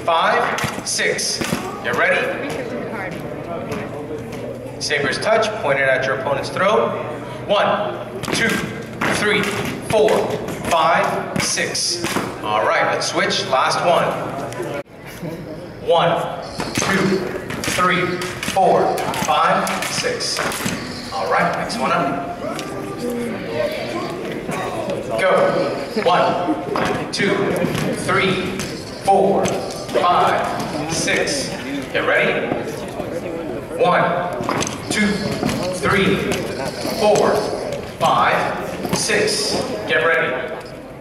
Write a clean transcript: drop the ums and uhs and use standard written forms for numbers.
5, 6. Get ready. Sabers touch, point it at your opponent's throat. 1, 2, 3, 4, 5, 6. All right, let's switch. Last one. 1, 2, 3, 4, 5, 6. All right, next one up. Go. 1, 2, 3, 4, 5, 6. Get ready. 1, 2, 3, 4, 5, 6. Get ready.